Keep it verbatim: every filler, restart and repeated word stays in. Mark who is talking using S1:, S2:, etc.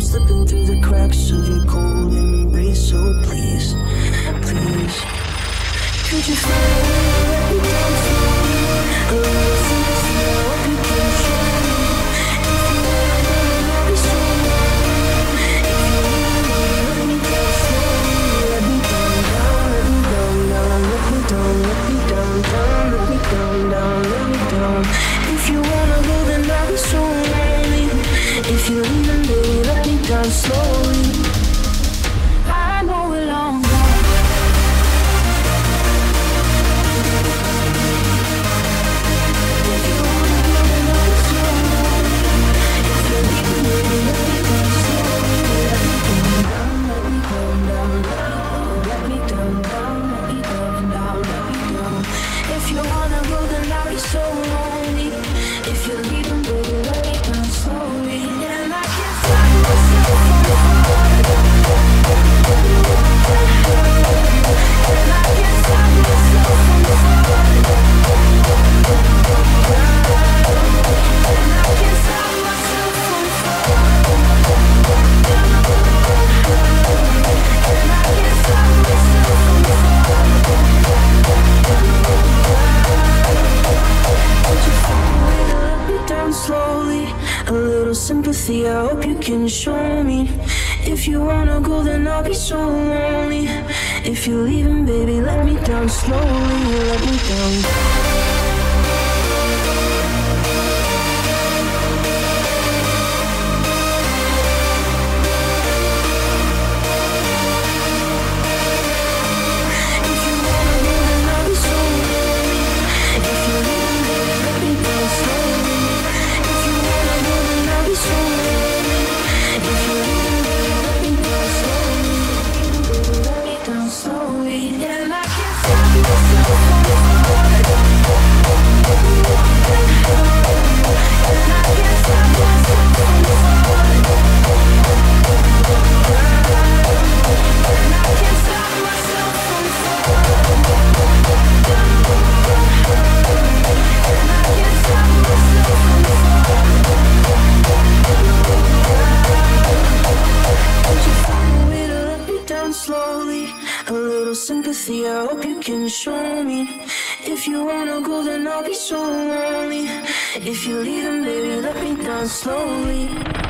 S1: slipping through the cracks of your cold embrace. So please, please, could you find a way to let me down slowly? A little sympathy, I hope you can show me. If you wanna go, then I'll be so lonely. If you wanna let me down slowly, let me down, down, let me down, down, let me down, let me down, down, let me down, down, let me down. If you wanna go, then I'll be so lonely. If you're leaving, baby, let me down slowly. I know we're long gone. If you wanna go, then I'll be so lonely. If you're leaving, baby, let me down slowly. Let me down, down, let me down, down, let me down, down, let me down. If you wanna go, then I'll be so lonely. If you're leaving, baby, let me down slowly. And I can't find myself on the floor. And I can't stop myself on the floor. And I can't stop myself on the floor. And I can't stop myself on the floor. Would you find a way to let me down slowly? A little sympathy, I hope you can show me. If you wanna go, then I'll be so lonely. If you're leaving, baby, let me down slowly. Let me down. Slowly, a little sympathy, I hope you can show me. If you wanna go, then I'll be so lonely. If you're leaving, baby, let me down slowly.